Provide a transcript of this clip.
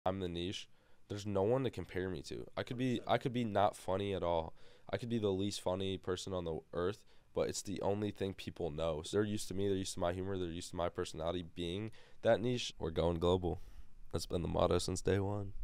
I'm the niche. There's no one to compare me to. I could be not funny at all. I could be the least funny person on the earth, but it's the only thing people know. So they're used to me, they're used to my humor, they're used to my personality being that niche. We're going global. That's been the motto since day one.